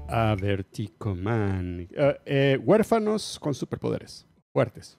A Verticoman. Huérfanos con superpoderes. Fuertes.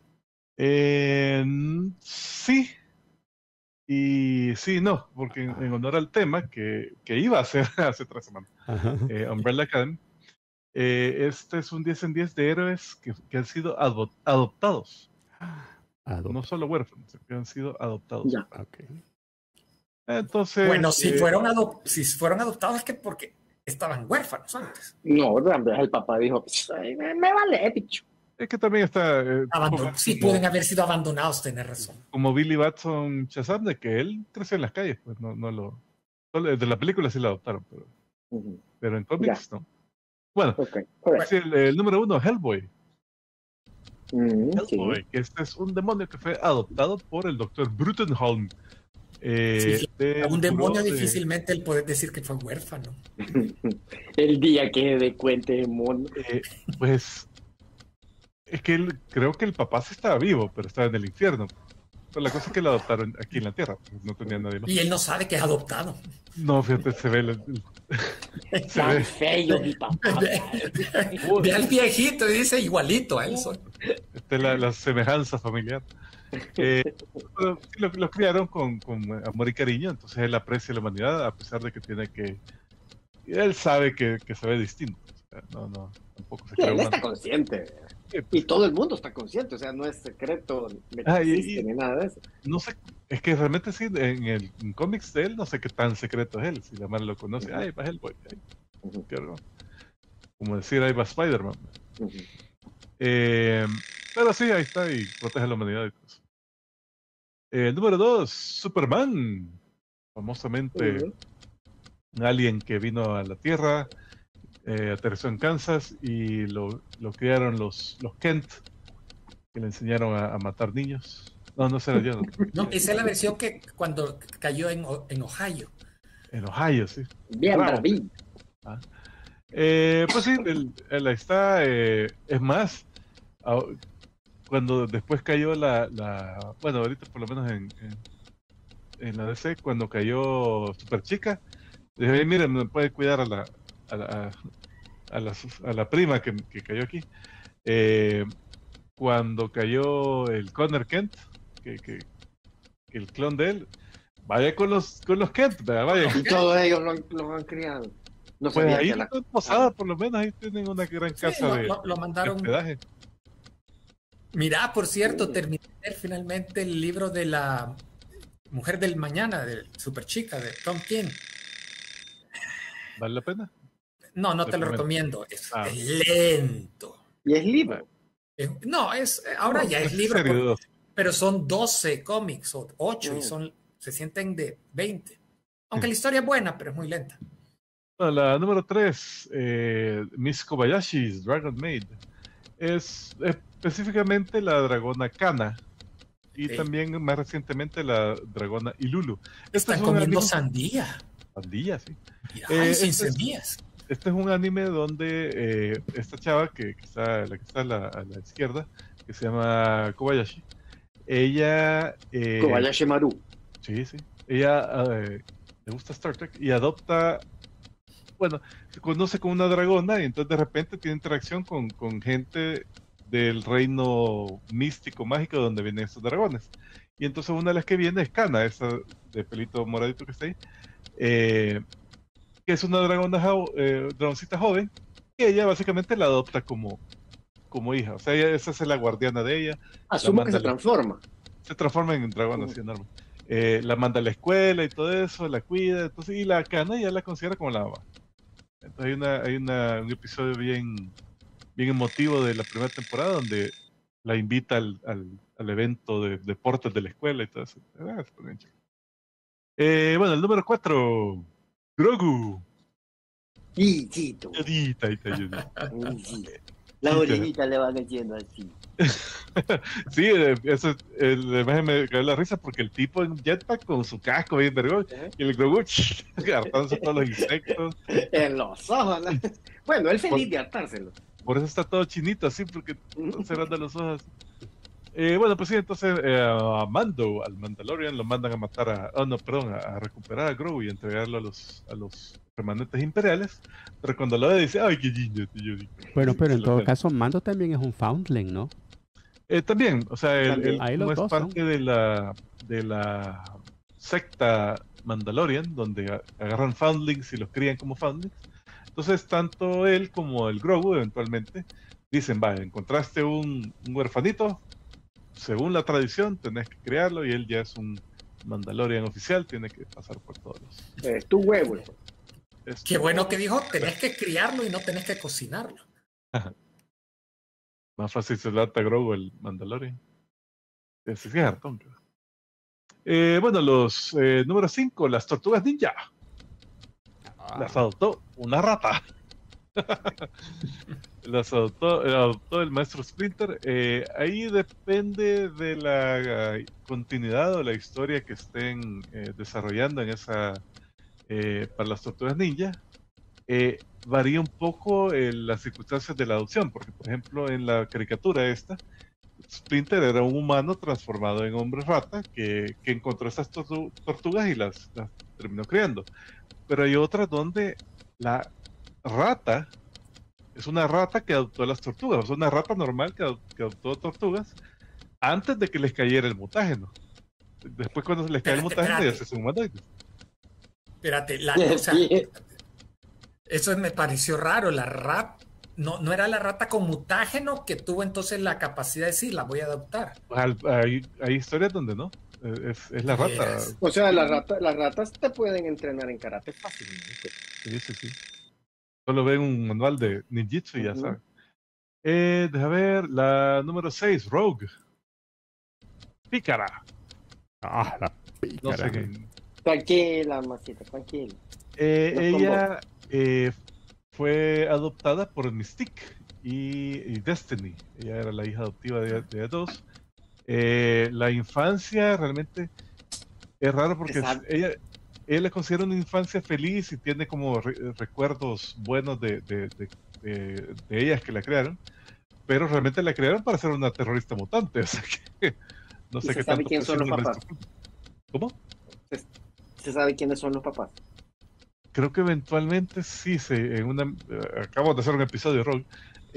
Sí. Y sí, no, porque en honor al tema que iba a ser hace 3 semanas, Umbrella Academy, este es un 10 en 10 de héroes que han sido adoptados. No solo huérfanos, que han sido adoptados. Ya. Okay. Entonces. Bueno, si fueron adoptados es que porque estaban huérfanos antes. No, el papá dijo, me vale, bicho. Es que también está. Sí, pueden haber sido abandonados, tenés razón. Como Billy Batson Shazam, de que él creció en las calles, pues solo de la película sí lo adoptaron, pero en cómics no. Bueno, sí, el número 1, Hellboy. Hellboy, Sí. que este es un demonio que fue adoptado por el Dr. Brutenholm. Un demonio difícilmente él puede decir que fue huérfano. El día que de cuente demonio. Pues es que creo que el papá sí estaba vivo, pero estaba en el infierno. Pero la cosa es que lo adoptaron aquí en la tierra, pues no tenía nadie más. Y él no sabe que es adoptado. No, fíjate, se ve Tan feo mi papá. Ve al viejito y dice igualito a él. Esta es la semejanza familiar. Lo criaron con amor y cariño, entonces él aprecia la humanidad a pesar de que él sabe que se ve distinto. O sea, no, tampoco se cree él humano. está consciente. Sí, pues. Y todo el mundo está consciente, o sea, no es secreto ni nada de eso. No sé, es que realmente sí, en cómics de él, no sé qué tan secreto es él. Si la madre lo conoce, ahí va Hellboy. Como decir, ahí va Spider-Man. Pero sí, ahí está y protege a la humanidad y todo eso. Número 2, Superman. Famosamente un alien que vino a la Tierra, aterrizó en Kansas y lo criaron los Kent, que le enseñaron a matar niños. No será yo. No, esa es la versión que cuando cayó en Ohio. En Ohio, sí. Bien, David. Pues sí, él ahí está. Es más, cuando después cayó bueno, ahorita por lo menos en la DC, cuando cayó Superchica, dije, miren, me puede cuidar a la prima que cayó aquí. Cuando cayó el Connor Kent, que el clon de él, vaya con los Kent, vaya. Y todos ellos lo han criado. No pues ahí que en Posada, por lo menos, ahí tienen una gran casa lo mandaron. de hospedaje. Mirá, por cierto, terminé finalmente el libro de la Mujer del Mañana, de Superchica, de Tom King. ¿Vale la pena? No te lo recomiendo. Es lento. ¿Y es libro? Ahora ya es libro, pero son 12 cómics o 8 y se sienten de 20. Aunque la historia es buena, pero es muy lenta. La número 3, Miss Kobayashi's Dragon Maid. Es específicamente la dragona Kana. Y también más recientemente la dragona Ilulu. Están comiendo sandía. Sandía, sí. Sin semillas. Este es un anime donde esta chava que está a la izquierda, que se llama Kobayashi, ella... Kobayashi Maru. Sí. Ella le gusta Star Trek y adopta... Bueno, se conoce con una dragona y entonces de repente tiene interacción con gente del reino místico, mágico, donde vienen estos dragones. Y entonces una de las que viene es Kana, esa de pelito moradito que está ahí, que es una dragoncita joven, que ella básicamente la adopta como hija. O sea, esa es la guardiana de ella. Asumo que se transforma. Se transforma en un dragón así enorme. La manda a la escuela y todo eso, la cuida, entonces, y la Kana ya la considera como la mamá. Entonces hay un episodio bien emotivo de la primera temporada donde la invita al evento de deportes de la escuela y todo eso. Bueno, el número 4, Grogu. Chito. La orejitas le van haciendo así. Sí, eso la imagen me cayó la risa porque el tipo en jetpack con su casco bien vergón y el Grogu hartándose todos los insectos en los ojos, ¿no? Bueno, él feliz de hartárselo. Por eso está todo chinito así, porque cerrando los ojos. Bueno, pues sí, entonces a Mando, al Mandalorian, lo mandan a matar a recuperar a Grogu y entregarlo a los remanentes imperiales. Pero cuando lo ve dice, ay, qué lindo. Bueno, pero en todo caso, Mando también es un Foundling, ¿no? También, o sea, él Ahí no los es dos parte de la secta Mandalorian, donde agarran Foundlings y los crían como Foundlings. Entonces, tanto él como el Grogu, eventualmente, dicen, va, encontraste un huerfanito, según la tradición, tenés que criarlo, y él ya es un Mandalorian oficial, tiene que pasar por todos los... tu huevo. Qué bueno que dijo, tenés que criarlo y no tenés que cocinarlo. Más fácil se le ata a Grogu el Mandalorian. Es cierto. Bueno, los número 5, las tortugas ninja. Las adoptó una rata. Las adoptó el maestro Splinter. Ahí depende de la continuidad o la historia que estén desarrollando en esa para las tortugas ninja. Varía un poco las circunstancias de la adopción, porque por ejemplo en la caricatura esta, Splinter era un humano transformado en hombre rata que encontró estas tortugas y las terminó criando. Pero hay otras donde la rata es una rata que adoptó las tortugas, o sea, una rata normal que adoptó tortugas antes de que les cayera el mutágeno. Después cuando se les cae el mutágeno ya se son humanoides. Espérate, o sea, eso me pareció raro, la rata, no era la rata con mutágeno que tuvo entonces la capacidad de decir, la voy a adoptar. Hay historias donde no, es la rata. O sea, las ratas te pueden entrenar en karate fácilmente. Sí. Solo ven un manual de ninjitsu y ya saben. Deja ver, la número 6, Rogue. Pícara. La pícara. No sé qué. Tranquila, masita, tranquila. Ella fue adoptada por Mystique y Destiny. Ella era la hija adoptiva de dos. La infancia realmente es raro porque ella la considera una infancia feliz y tiene como recuerdos buenos de ellas que la crearon, pero realmente la crearon para ser una terrorista mutante, o sea que no sé qué tanto. ¿Quién son los papás? ¿Cómo? ¿Se sabe quiénes son los papás? Creo que eventualmente sí, acabamos de hacer un episodio de Rogue,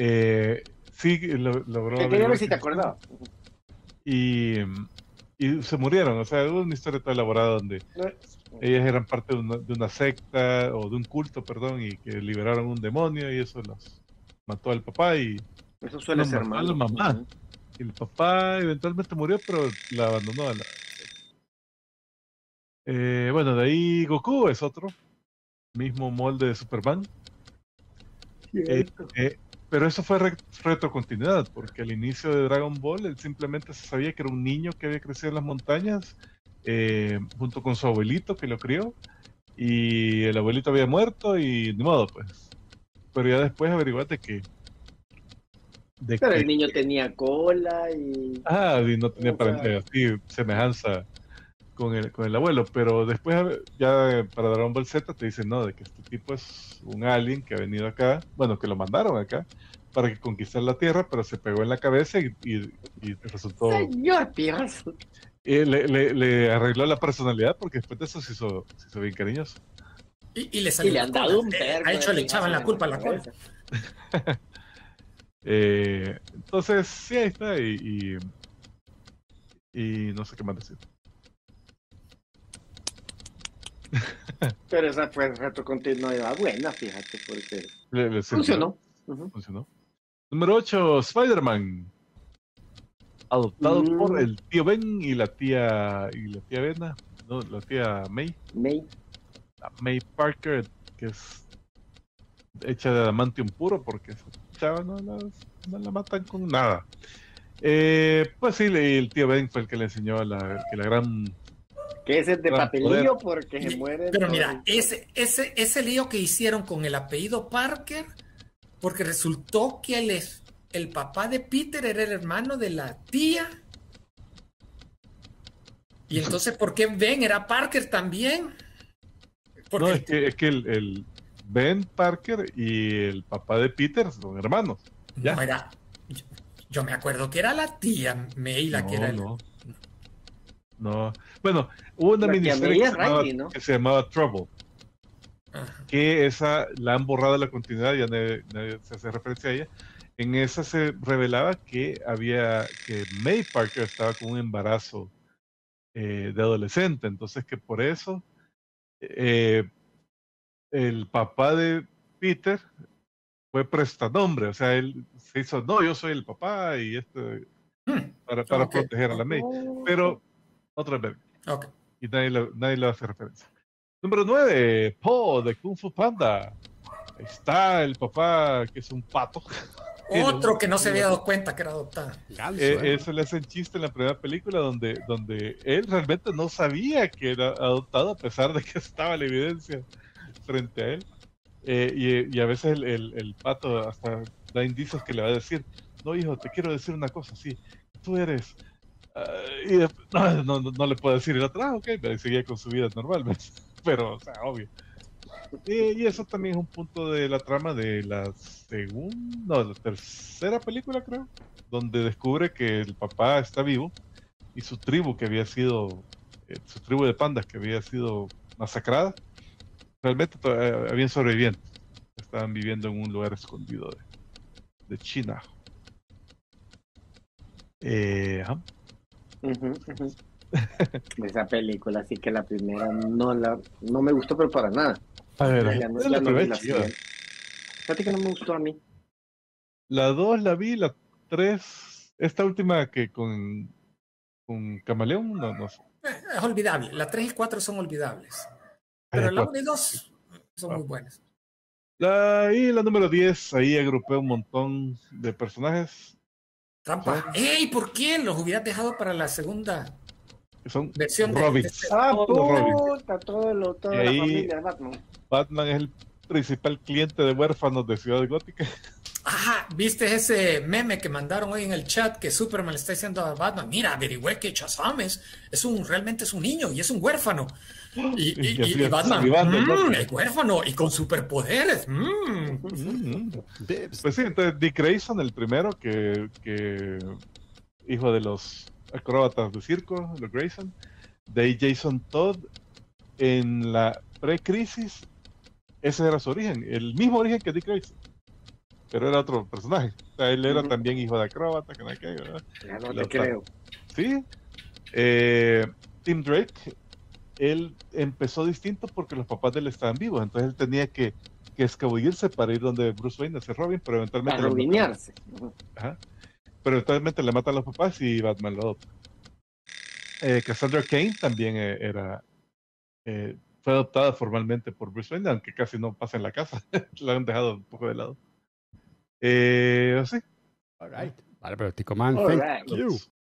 sí logró... Quería ver si te acordabas. Y se murieron, o sea, hubo una historia toda elaborada donde ellas eran parte de una secta, o de un culto, perdón, y que liberaron un demonio y eso los mató al papá y... Eso suele ser malo. A la mamá. Y el papá eventualmente murió, pero la abandonó a la... bueno, de ahí Goku es otro, mismo molde de Superman. Pero eso fue retrocontinuidad, porque al inicio de Dragon Ball él simplemente se sabía que era un niño que había crecido en las montañas, junto con su abuelito que lo crió, y el abuelito había muerto y ni modo, pues. Pero ya después averiguaste que... Pero el niño tenía cola y... y no tenía así semejanza con el abuelo, pero después ya para Dragon Ball Z te dicen no, de que este tipo es un alien que ha venido acá, bueno, que lo mandaron acá para que conquistar la Tierra, pero se pegó en la cabeza y resultó... Señor Pierce. Le arregló la personalidad porque después de eso se hizo bien cariñoso. Y le salió han dado un a hecho le echaban la culpa a la cola. Entonces, sí, ahí está, y no sé qué más decir. Pero esa fue retrocontinuidad buena, fíjate, porque funcionó. Funcionó. Número 8, Spider-Man. Adoptado por el tío Ben y la tía Vena, no, la tía May. La May Parker, que es hecha de adamantium puro, porque esa chava no la matan con nada. Pues sí, el tío Ben fue el que le enseñó que la gran... Que ese es de papelillo porque se muere. Pero mira, ese lío que hicieron con el apellido Parker, porque resultó que el papá de Peter era el hermano de la tía. Y entonces, ¿por qué Ben era Parker también? Porque no, es que el Ben Parker y el papá de Peter son hermanos. ¿Ya? No, Yo me acuerdo que era la tía May la que era el... No. Bueno, hubo una miniserie que se llamaba Trouble. Ajá. Que esa la han borrado de la continuidad, ya nadie se hace referencia a ella. En esa se revelaba que May Parker estaba con un embarazo de adolescente, entonces que por eso el papá de Peter fue prestanombre, o sea, él se hizo, no, yo soy el papá y para proteger a la May, pero otra vez, y nadie le hace referencia. Número 9, Po de Kung Fu Panda. Ahí está el papá que es un pato. Otro que no se había dado cuenta que era adoptado. Eso le hacen chiste en la primera película donde él realmente no sabía que era adoptado a pesar de que estaba la evidencia frente a él. Y a veces el pato hasta da indicios que le va a decir, no hijo, te quiero decir una cosa, sí, tú eres... y no le puedo decir el otro, ok, pero seguía con su vida normalmente, pero, o sea, obvio. Y eso también es un punto de la trama de la tercera película, creo, donde descubre que el papá está vivo y su tribu que había sido, su tribu de pandas que había sido masacrada, realmente habían sobrevivientes, estaban viviendo en un lugar escondido de China. Esa película, así que la primera no me gustó, pero para nada. A ver, fíjate que no me gustó a mí. La 2 la vi, la 3, esta última que con Camaleón, no sé. Es olvidable, la 3 y 4 son olvidables, pero la 1 y 2 son muy buenas. Y la número 10, ahí agrupé un montón de personajes. Trampa. ¡Ey! ¿Por qué los hubieras dejado para la segunda versión Robin? Toda la familia de Batman. Batman es el principal cliente de huérfanos de Ciudad Gótica. Ajá, ¿viste ese meme que mandaron hoy en el chat que Superman le está diciendo a Batman? Mira, averigüé que Shazam realmente es un niño y es un huérfano. Y Batman, es huérfano y con superpoderes. Pues sí, entonces Dick Grayson, el primero, que hijo de los acróbatas de circo, los Grayson. De ahí Jason Todd, en la pre-crisis, ese era su origen, el mismo origen que Dick Grayson, pero era otro personaje. O sea, él era también hijo de acróbata, que no hay que, ¿verdad? Ya no te creo. Sí. Tim Drake, él empezó distinto porque los papás de él estaban vivos, entonces él tenía que escabullirse para ir donde Bruce Wayne, hacer Robin, pero eventualmente... Para rubinearse. Ajá. Pero eventualmente le matan a los papás y Batman lo adopta. Cassandra Cain también fue adoptada formalmente por Bruce Wayne, aunque casi no pasa en la casa. La han dejado un poco de lado. Sí. All right. Vale, pero Tico Man, thank you.